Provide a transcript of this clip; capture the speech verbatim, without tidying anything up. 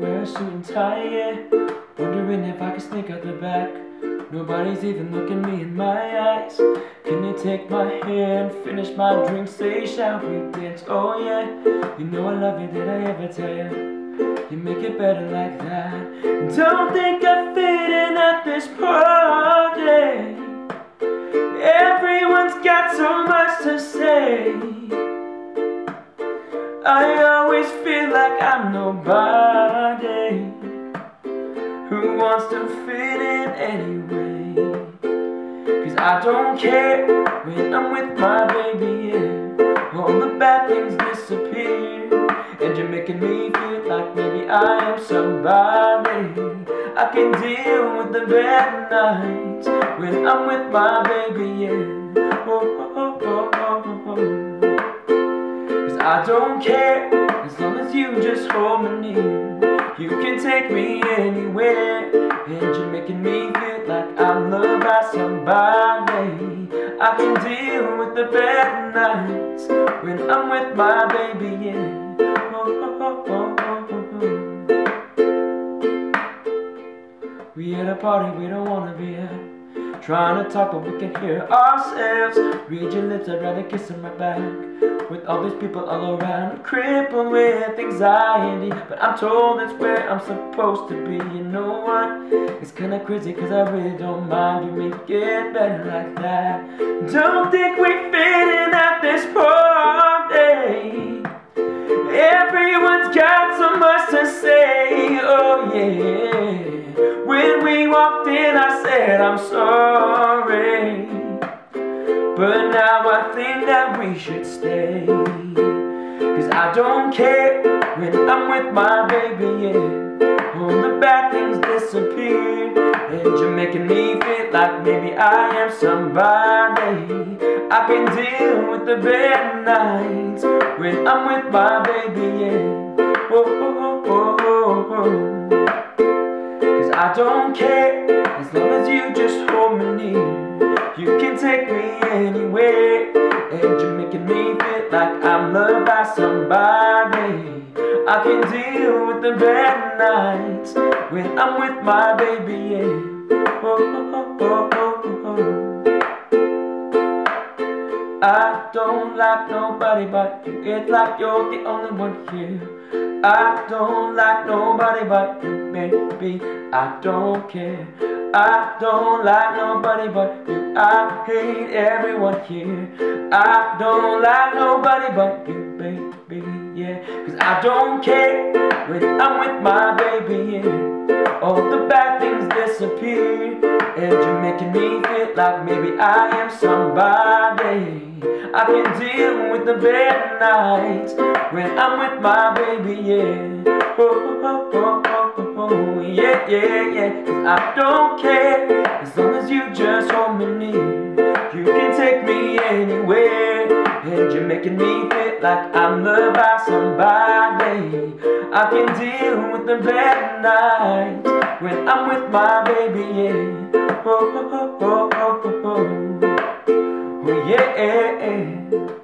wear a suit and tie, yeah. Wondering if I can sneak out the back. Nobody's even looking me in my eyes. Can you take my hand, finish my drink, say shall we dance? Oh yeah, you know I love you, did I ever tell you? You make it better like that. Don't think I fit in at this party. Everyone's got so much to say. I always feel like I'm nobody who wants to fit in anyway. Cause I don't care when I'm with my baby, yeah. All the bad things disappear, and you're making me feel like maybe I am somebody. I can deal with the bad nights when I'm with my baby, yeah. Oh, oh, oh, oh, oh, oh. I don't care, as long as you just hold me near. You can take me anywhere, and you're making me feel like I'm loved by somebody. I can deal with the bad nights when I'm with my baby, yeah. Oh, oh, oh, oh, oh. We at a party we don't wanna be at, trying to talk but we can hear ourselves. Read your lips, I'd rather kiss them right back. With all these people all around, crippled with anxiety, but I'm told it's where I'm supposed to be. You know what? It's kinda crazy cause I really don't mind. You make it better like that. Don't think we fit in at this party. Everyone's got so much to say. Oh yeah. When we walked in I said I'm sorry, but now I think that we should stay. Cause I don't care when I'm with my baby, yeah. All the bad things disappear, and you're making me feel like maybe I am somebody. I can deal with the bad nights when I'm with my baby, yeah. Oh, oh, oh, oh, oh. Cause I don't care, as long as you just hold me near. You can take me anywhere, and you're making me feel like I'm loved by somebody. I can deal with the bad nights when I'm with my baby, yeah. Oh, oh, oh, oh, oh, oh. I don't like nobody but you. It's like you're the only one here. I don't like nobody but you, baby. I don't care. I don't like nobody but you. I hate everyone here. I don't like nobody but you, baby, yeah. Cause I don't care when I'm with my baby, yeah. All the bad things disappear, and you're making me feel like maybe I am somebody. I can deal with the bad nights when I'm with my baby, yeah. Oh, oh, oh, oh, oh, oh, yeah, yeah, yeah. Cause I don't care, as long as you just hold me near. You can take me anywhere, and you're making me feel like I'm loved by somebody. I can deal with the bad nights when I'm with my baby, yeah. Oh, oh, oh, oh, oh, oh, oh, yeah.